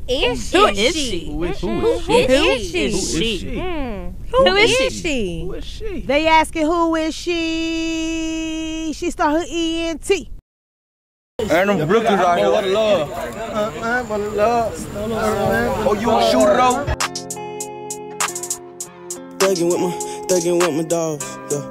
is she? Who is she? Who is she? Who is she? Who is she? They asking who is she? She start her ENT. And them brookers out here. What love. What love. Oh, you a shooter though? Thuggin' with my dogs, yeah.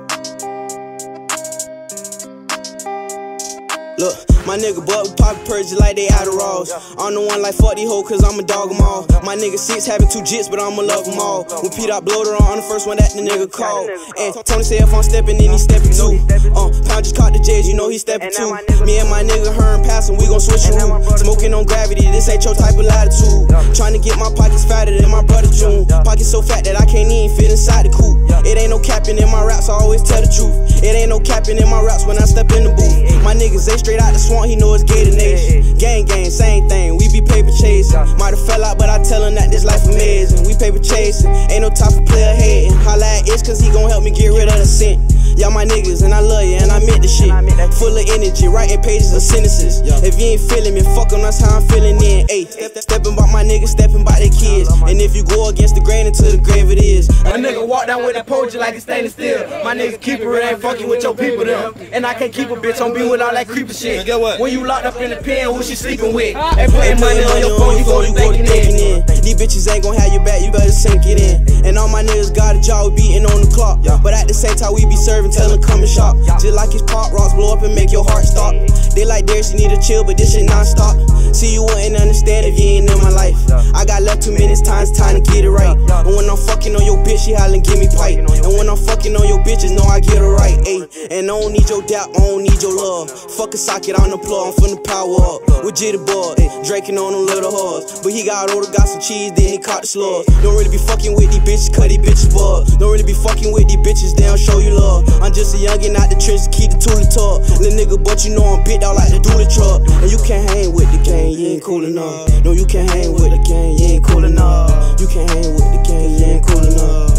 Look, my nigga butt poppin' purges like they Adderalls. I'm the one like fuck these hoes cause I'ma dog them all. My nigga 6 having 2 jits but I'ma love them all. When Pete I blowed her on the first one that the nigga called. And Tony said if I'm steppin' then he steppin' too. Pound just caught the J's, you know he steppin' too. Me and my nigga Hearn passin', we gon' switch a room. Smoking on gravity, this ain't your type of latitude. Tryna get my pockets fatter than my brother June. Pockets so fat that I can't even fit inside the coupe. It ain't no capping in my raps, I always tell the truth. It ain't no capping in my raps when I step in the booth. My niggas, they straight out the swamp, he know it's Gator Nation. Gang, same thing, we be paper chasing. Might've fell out, but I tell him that this life amazing. We paper chasing, ain't no type of player hating. Holla at Itch cause he gon' help me get rid of the scent. Y'all my niggas and I love you and I meant the shit. Full of energy, writing pages of sentences. If you ain't feeling me, fuck 'em, that's how I'm feeling then. Ayy, stepping by my niggas, stepping by their kids. And if you go against the grain until the grave it is. A nigga walk down with that poetry like it's stainless steel. My nigga keeper, it ain't fucking with your people them. And I can't keep a bitch on be with all that creepy shit. When you locked up in the pen, who she sleeping with? They putting money on your phone, you go to thinking in. These bitches ain't gon' have your back, you better sink it in. And all my niggas got a job, we beating on the clock. But at the same time we be serving, tell them come and shop. Just like his pop rocks blow up and make your heart stop. They like Darius, you need to chill, but this shit non-stop. See, you wouldn't understand if you ain't in my life. I got left 2 minutes, time to get it right. And when I'm fucking on your bitch, she hollin' give me pipe. And when I'm fucking on your bitches, know I get it right, ayy. And I don't need your doubt, I don't need your love. Fuck a socket on the plug, I'm finna power up. With Jitterbug, draking on them little hoes. But he got older, got some cheese, then he caught the slugs. Don't really be fucking with these bitches, cause these bitches bug. Don't really be fucking with these bitches, they don't show you love. I'm just a youngin' out the trenches, keep the toolie tuck. Little nigga, but you know I'm bit out like the dually truck. And you can't hang with the gang, you ain't cool enough. No, you can't hang with the gang, you ain't cool enough. You can't hang with the gang, you ain't cool enough.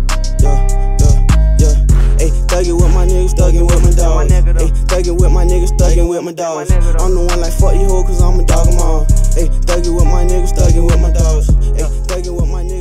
Ayy, thuggin' with my niggas, thuggin' with my dogs. Ayy, thuggin' with my niggas, thuggin' with my dogs. I'm the one like fuck these hoes cause I'ma dog them all. Ayy, thuggin' with my niggas, thuggin' with my dogs. Ayy, thuggin' with my niggas.